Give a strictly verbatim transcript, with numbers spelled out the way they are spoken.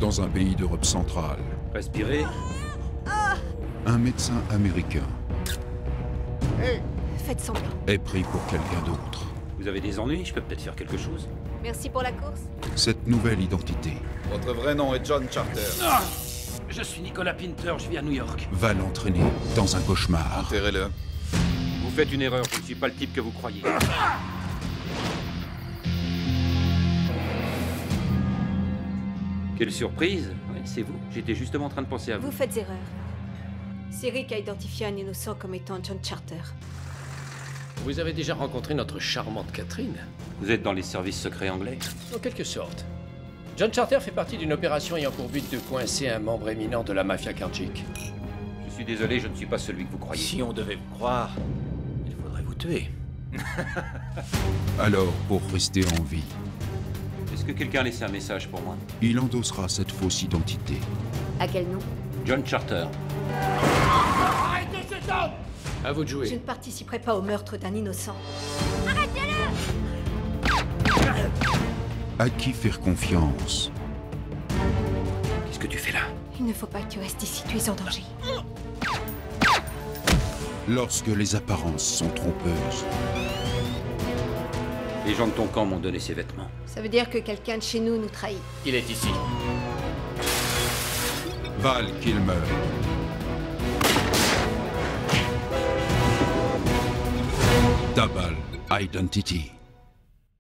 dans un pays d'Europe centrale. Respirez. Un médecin américain Hey, faites semblant. est pris pour quelqu'un d'autre. Vous avez des ennuis? Je peux peut-être faire quelque chose. Merci pour la course. Cette nouvelle identité Votre vrai nom est John Charter. Ah, je suis Nicolas Pinter, je vis à New York. va l'entraîner dans un cauchemar. Enterrez-le. Vous faites une erreur, je ne suis pas le type que vous croyez. Quelle surprise! Oui, c'est vous. J'étais justement en train de penser à vous. Vous faites erreur. C'est Rick a identifié un innocent comme étant John Charter. Vous avez déjà rencontré notre charmante Catherine? Vous êtes dans les services secrets anglais? En quelque sorte. John Charter fait partie d'une opération ayant pour but de coincer un membre éminent de la mafia Kharjic. Je suis désolé, je ne suis pas celui que vous croyez. Si on devait vous croire, il faudrait vous tuer. Alors, pour rester en vie, Est-ce que quelqu'un a laissé un message pour moi? il endossera cette fausse identité. À quel nom? John Charter. À vous de Je jouer. ne participerai pas au meurtre d'un innocent. À qui faire confiance? Qu'est-ce que tu fais là? Il ne faut pas que tu restes ici, tu es en danger. Lorsque les apparences sont trompeuses. Les gens de ton camp m'ont donné ces vêtements. Ça veut dire que quelqu'un de chez nous nous trahit. Il est ici. Val Kilmer. Double Identity.